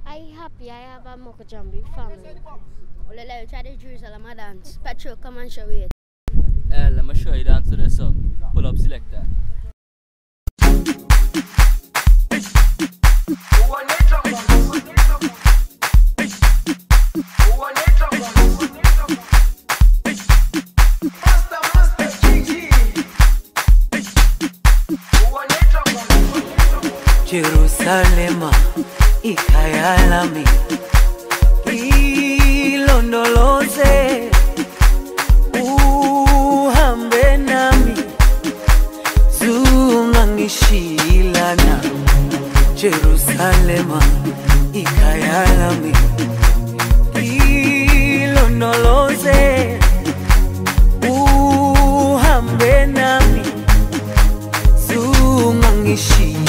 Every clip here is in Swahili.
I happy I have a Mokojam big family. Well, let try the Jerusalem dance. Petro, come and show it. Let me show you dance to the song. Pull up selector. Jerusalema ikayalami ilondoloze uhambe nami zungangishilana. Jerusalema ikayalami ilondoloze uhambe nami zungangishilana.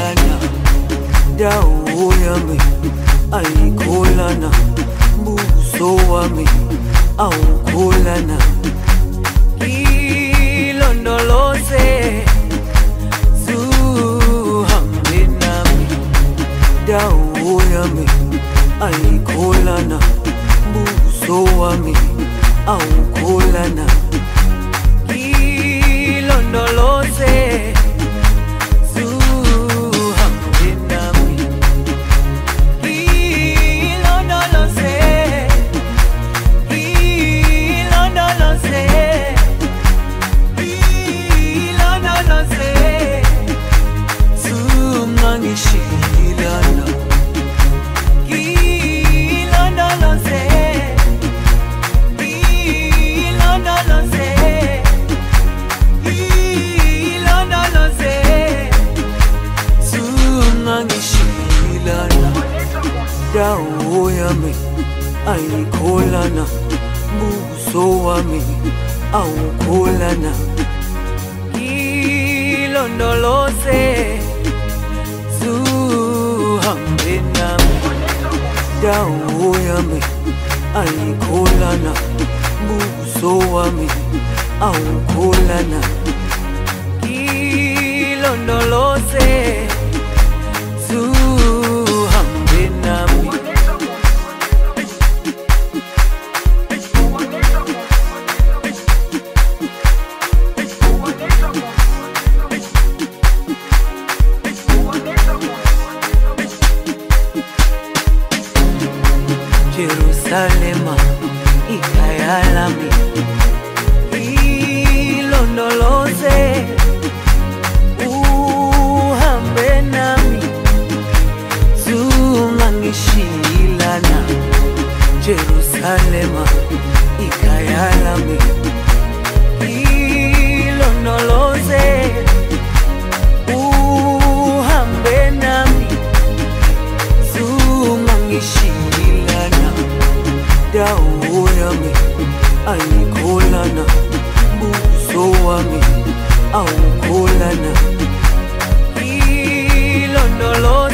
Dawo yami ayikholana, buso wami awukholana. Ilondoloze zuhambe nami. Dawo yami ayikholana, buso wami awukholana. Ilondoloze dawo yami ayikholana, buso wami awukholana. Ilondoloze zuhambe nami. Dawo yami ayikholana, buso wami awukholana. Ilondoloze zuhambe nami. Jerusalema ikayalami ilondoloze uhambe nami zungangishilana. Jerusalema ikayalami ilondoloze uhambe nami zungangishilana. Dawo yami ayikholana, buso wami awukholana. Ilondoloze